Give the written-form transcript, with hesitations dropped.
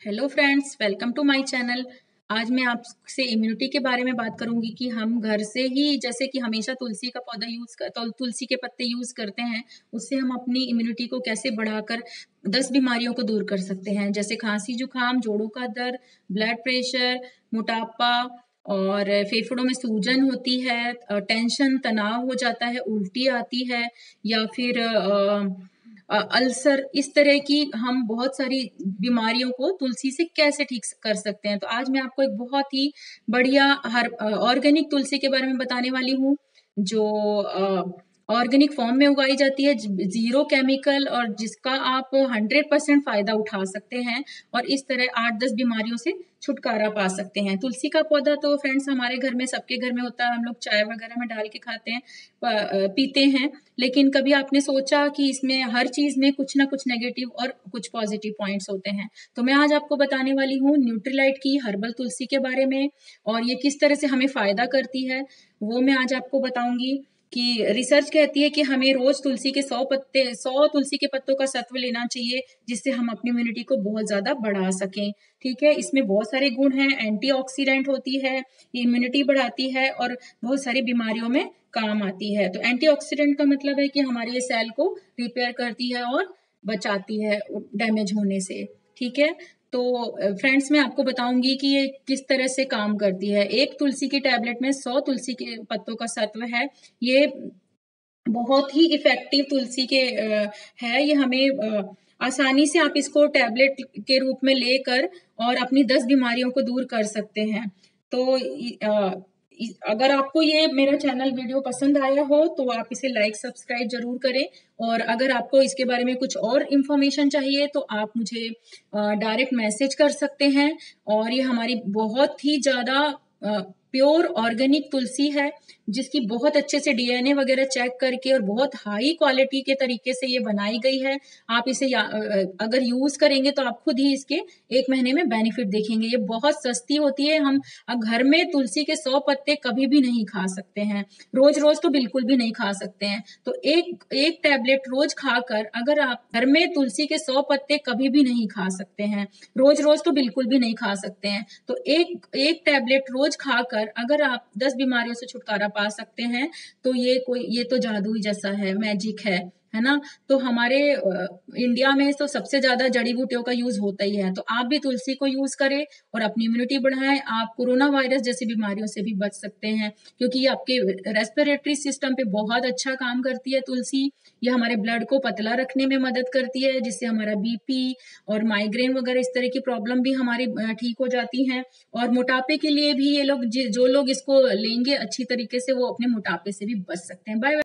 Hello friends, welcome to my channel. आज मैं आपसे इम्यूनिटी के बारे में बात करूंगी कि हम घर से ही जैसे कि हमेशा तुलसी का पौधा तुलसी के पत्ते यूज करते हैं, उससे हम अपनी इम्यूनिटी को कैसे बढ़ाकर 10 बीमारियों को दूर कर सकते हैं, जैसे खांसी जुकाम, जोड़ों का दर्द, ब्लड प्रेशर, मोटापा और फेफड़ों में सूजन होती है, टेंशन तनाव हो जाता है, उल्टी आती है या फिर अल्सर। इस तरह की हम बहुत सारी बीमारियों को तुलसी से कैसे ठीक कर सकते हैं। तो आज मैं आपको एक बहुत ही बढ़िया ऑर्गेनिक तुलसी के बारे में बताने वाली हूँ, जो ऑर्गेनिक फॉर्म में उगाई जाती है, जीरो केमिकल, और जिसका आप 100% फायदा उठा सकते हैं और इस तरह 8-10 बीमारियों से छुटकारा पा सकते हैं। तुलसी का पौधा तो फ्रेंड्स हमारे घर में, सबके घर में होता है, हम लोग चाय वगैरह में डाल के खाते हैं, पीते हैं। लेकिन कभी आपने सोचा कि इसमें हर चीज में कुछ ना कुछ नेगेटिव और कुछ पॉजिटिव पॉइंट्स होते हैं? तो मैं आज आपको बताने वाली हूँ न्यूट्रीलाइट की हर्बल तुलसी के बारे में, और ये किस तरह से हमें फायदा करती है वो मैं आज आपको बताऊंगी। कि रिसर्च कहती है कि हमें रोज तुलसी के 100 तुलसी के पत्तों का सत्व लेना चाहिए, जिससे हम अपनी इम्यूनिटी को बहुत ज्यादा बढ़ा सकें। ठीक है, इसमें बहुत सारे गुण हैं। एंटीऑक्सीडेंट होती है, इम्यूनिटी बढ़ाती है और बहुत सारी बीमारियों में काम आती है। तो एंटीऑक्सीडेंट का मतलब है कि हमारे ये सेल को रिपेयर करती है और बचाती है डैमेज होने से। ठीक है, तो फ्रेंड्स मैं आपको बताऊंगी कि ये किस तरह से काम करती है। एक तुलसी की टैबलेट में 100 तुलसी के पत्तों का सत्व है। ये बहुत ही इफेक्टिव तुलसी के है। ये हमें आसानी से आप इसको टैबलेट के रूप में लेकर और अपनी 10 बीमारियों को दूर कर सकते हैं। तो अगर आपको ये मेरा चैनल वीडियो पसंद आया हो तो आप इसे लाइक सब्सक्राइब जरूर करें, और अगर आपको इसके बारे में कुछ और इन्फॉर्मेशन चाहिए तो आप मुझे डायरेक्ट मैसेज कर सकते हैं। और ये हमारी बहुत ही ज्यादा प्योर ऑर्गेनिक तुलसी है, जिसकी बहुत अच्छे से डीएनए वगैरह चेक करके और बहुत हाई क्वालिटी के तरीके से ये बनाई गई है। आप इसे अगर यूज करेंगे तो आप खुद ही इसके 1 महीने में बेनिफिट देखेंगे। ये बहुत सस्ती होती है। हम घर में तुलसी के 100 पत्ते कभी भी नहीं खा सकते हैं, रोज रोज तो बिल्कुल भी नहीं खा सकते हैं। तो एक टैबलेट रोज खाकर, अगर आप घर में तुलसी के 100 पत्ते कभी भी नहीं खा सकते हैं, रोज रोज तो बिल्कुल भी नहीं खा सकते हैं, तो एक टैबलेट रोज खाकर अगर आप 10 बीमारियों से छुटकारा पा सकते हैं, तो ये तो जादू ही जैसा है, मैजिक है ना। तो हमारे इंडिया में तो सबसे ज्यादा जड़ी बूटियों का यूज होता ही है। तो आप भी तुलसी को यूज करें और अपनी इम्यूनिटी बढ़ाएं। आप कोरोना वायरस जैसी बीमारियों से भी बच सकते हैं, क्योंकि ये आपके रेस्पिरेटरी सिस्टम पे बहुत अच्छा काम करती है तुलसी। ये हमारे ब्लड को पतला रखने में मदद करती है, जिससे हमारा बीपी और माइग्रेन वगैरह इस तरह की प्रॉब्लम भी हमारी ठीक हो जाती हैं। और मोटापे के लिए भी ये लोग, जो लोग इसको लेंगे अच्छी तरीके से, वो अपने मोटापे से भी बच सकते हैं। बाय।